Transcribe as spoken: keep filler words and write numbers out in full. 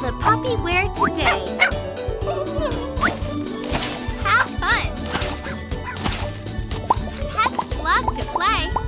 the puppy wear today? Have fun! Pets love to play.